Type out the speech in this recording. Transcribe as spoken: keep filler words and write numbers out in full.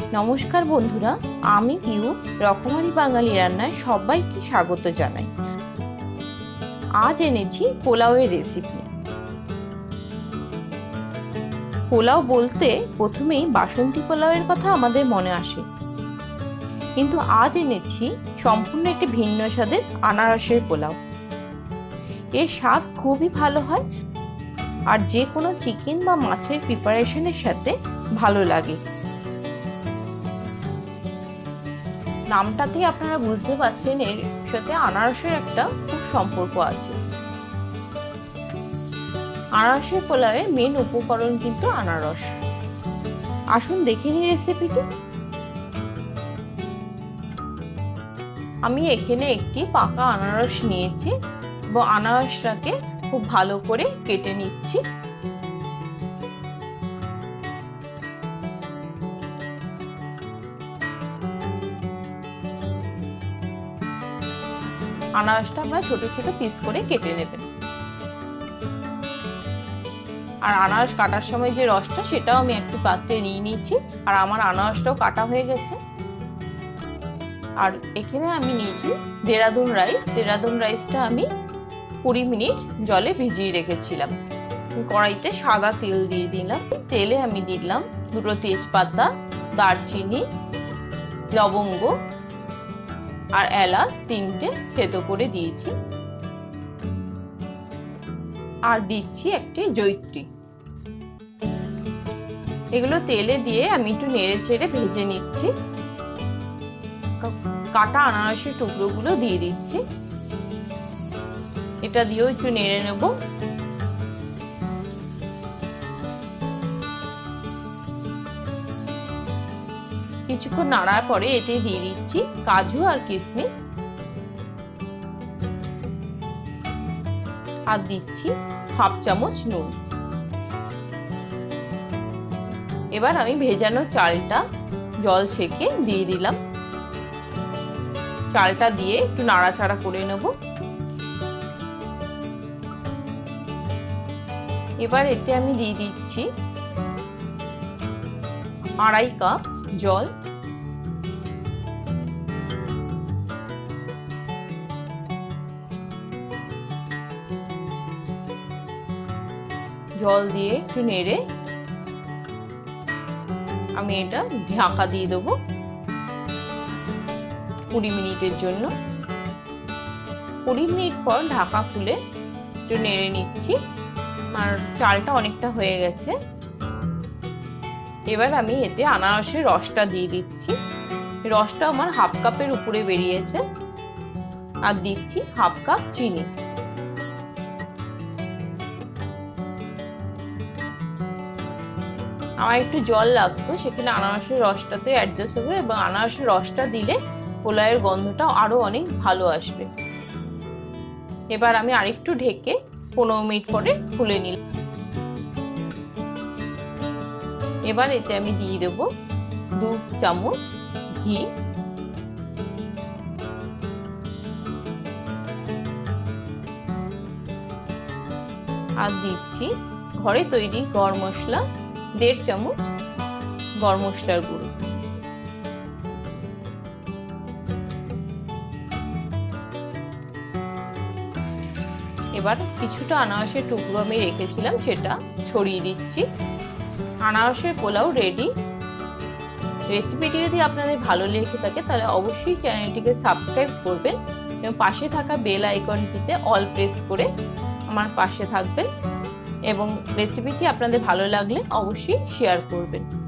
নমস্কার বন্ধুরা, আমি পিউ রকমারি বাঙালি রান্নায় সবাইকে স্বাগত জানাই। আজ এনেছি পোলাওয়ের রেসিপি। পোলাও বলতে প্রথমেই বাসন্তী পোলাওয়ের কথা আমাদের মনে আসে, কিন্তু আজ এনেছি সম্পূর্ণ একটি ভিন্ন স্বাদের আনারসের পোলাও। এর স্বাদ খুবই ভালো হয় আর যে কোনো চিকেন বা মাছের প্রিপারেশনের সাথে ভালো লাগে। নামটাতেই আপনারা বুঝতে পারছেন এর সাথে আনারসের একটা খুব সম্পর্ক আছে। আনারসের পোলাওয়ের মেন উপকরণ কিন্তু আনারস। আসুন দেখে নিই রেসিপিটি। আমি এখানে একটি পাকা আনারস নিয়েছি এবং আনারসটাকে খুব ভালো করে কেটে নিচ্ছি। আনারসটা আমরা ছোট ছোট পিস করে কেটে নেবেন। আর আনারস কাটার সময় যে রসটা সেটাও আমি একটু পাত্রে নিয়ে নিয়েছি। আর আমার আনারসটাও কাটা হয়ে গেছে। আর এখানে আমি নিয়েছি দেরাদুন রাইস। দেরাদুন রাইসটা আমি কুড়ি মিনিট জলে ভিজিয়ে রেখেছিলাম। কড়াইতে সাদা তেল দিয়ে দিলাম। তেলে আমি দিলাম দুটো তেজপাতা, দারচিনি, লবঙ্গ আর এলাচ তিনটে থেতো করে দিয়েছি। আর দিচ্ছি একটি জয়িত্রী। এগুলো তেলে দিয়ে আমি একটু নেড়ে চেড়ে ভেজে নিচ্ছি। কাটা আনারসের টুকরোগুলো দিয়ে দিচ্ছি। এটা দিয়েও একটু নেড়ে নেব। কিছুক্ষণ নাড়ার পরে এতে দিয়ে দিচ্ছি কাজু আর কিশমিশ, আর দিচ্ছি হাফ চামচ নুন। এবার আমি ভেজানো চালটা জল ছেঁকে দিয়ে দিলাম। চালটা দিয়ে একটু নাড়াচাড়া করে নেব। এবার এতে আমি দিয়ে দিচ্ছি আড়াই কাপ জল। জল দিয়ে একটু নেড়ে আমি এটা ঢাকা দিয়ে দেবো কুড়ি মিনিটের জন্য। কুড়ি মিনিট পর ঢাকা খুলে একটু নেড়ে নিচ্ছি। আর চালটা অনেকটা হয়ে গেছে। এবার আমি এতে আনারসের রসটা দিয়ে দিচ্ছি। রসটা আমার হাফ কাপের উপরে বেরিয়েছে। আর দিচ্ছি হাফ কাপ চিনি। আমার একটু জল লাগতো, সেখানে আনারসের রসটাতে অ্যাডজাস্ট হবে এবং আনারসের রসটা দিলে পোলাওয়ের গন্ধটা আরো অনেক ভালো আসবে। এবার আমি আরেকটু ঢেকে পনেরো মিনিট পরে খুলে নিলাম। এবার এতে আমি দিয়ে দেবো দু চামচ ঘি, আর দিচ্ছি ঘরে তৈরি গরম মশলা দেড় চামচ গরম মশলার গুঁড়ো। এবার কিছুটা আনারসের টুকরো আমি রেখেছিলাম সেটা ছড়িয়ে দিচ্ছি। আনারসের পোলাও রেডি। রেসিপিটি যদি আপনাদের ভালো লেগে থাকে তাহলে অবশ্যই চ্যানেলটিকে সাবস্ক্রাইব করবেন এবং পাশে থাকা বেল আইকনটিতে অল প্রেস করে আমার পাশে থাকবেন এবং রেসিপিটি আপনাদের ভালো লাগলে অবশ্যই শেয়ার করবেন।